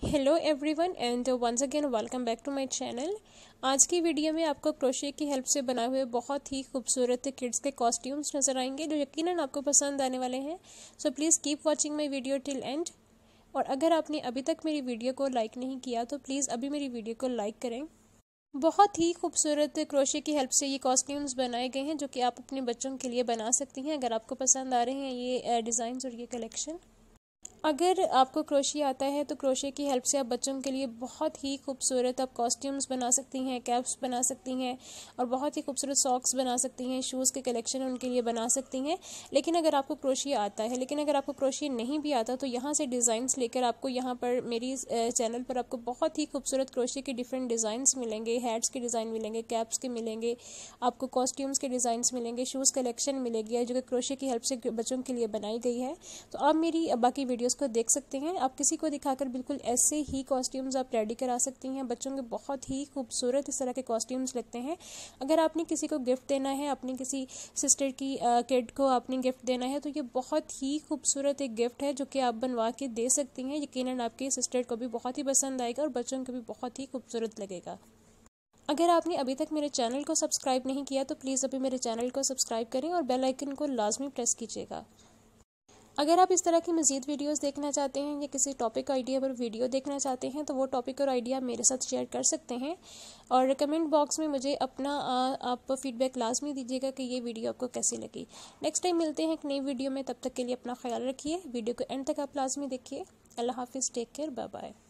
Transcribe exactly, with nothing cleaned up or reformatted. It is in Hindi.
Hello everyone and once again welcome back to my channel. आज की वीडियो में आपको क्रोशे की हेल्प से बनाए हुए बहुत ही खूबसूरत किड्स के कॉस्ट्यूम्स नजर आएंगे जो यकीनन आपको पसंद आने वाले हैं। So please keep watching my video till end. और अगर आपने अभी तक मेरी वीडियो को लाइक नहीं किया तो प्लीज़ अभी मेरी वीडियो को लाइक करें। बहुत ही खूबसूरत क्रोशे की हेल्प से ये कॉस्ट्यूम्स बनाए गए हैं जो कि आप अपने बच्चों के लिए बना सकती हैं अगर आपको पसंद आ रहे हैं ये डिज़ाइंस और ये कलेक्शन। अगर आपको क्रोशे आता है तो क्रोशे की हेल्प से आप बच्चों के लिए बहुत ही खूबसूरत आप कॉस्ट्यूम्स बना सकती हैं, कैप्स बना सकती हैं और बहुत ही खूबसूरत सॉक्स बना सकती हैं, शूज़ के कलेक्शन उनके लिए बना सकती हैं। लेकिन अगर आपको क्रोशे आता है लेकिन अगर आपको क्रोशे नहीं भी आता तो यहाँ से डिज़ाइंस लेकर आपको यहाँ पर मेरी चैनल पर आपको बहुत ही खूबसूरत क्रोशे के डिफरेंट डिज़ाइंस मिलेंगे, हैट्स के डिज़ाइन मिलेंगे, कैप्स के मिलेंगे, आपको कॉस्ट्यूम्स के डिज़ाइंस मिलेंगे, शूज़ कलेक्शन मिलेगी जो कि क्रोशे की हेल्प से बच्चों के लिए बनाई गई है। तो आप मेरी बाकी वीडियोज़ को देख सकते हैं। आप किसी को दिखाकर बिल्कुल ऐसे ही कॉस्ट्यूम्स आप रेडी करा सकती हैं। बच्चों के बहुत ही खूबसूरत इस तरह के कॉस्ट्यूम्स लगते हैं। अगर आपने किसी को गिफ्ट देना है, अपनी किसी सिस्टर की किड को आपने गिफ्ट देना है तो ये बहुत ही खूबसूरत एक गिफ्ट है जो कि आप बनवा के दे सकती हैं। यकीनन आपकी सिस्टर को भी बहुत ही पसंद आएगा और बच्चों को भी बहुत ही खूबसूरत लगेगा। अगर आपने अभी तक मेरे चैनल को सब्सक्राइब नहीं किया तो प्लीज़ अभी मेरे चैनल को सब्सक्राइब करें और बेल आइकन को लाजमी प्रेस कीजिएगा। अगर आप इस तरह की मज़ीद वीडियोस देखना चाहते हैं या किसी टॉपिक आइडिया पर वीडियो देखना चाहते हैं तो वो टॉपिक और आइडिया मेरे साथ शेयर कर सकते हैं और कमेंट बॉक्स में मुझे अपना आ, आप फीडबैक लाजमी दीजिएगा कि ये वीडियो आपको कैसी लगी। नेक्स्ट टाइम मिलते हैं एक नई वीडियो में, तब तक के लिए अपना ख्याल रखिए। वीडियो को एंड तक आप लाजमी देखिए। अल्लाह हाफिज़, टेक केयर, बाय बाय।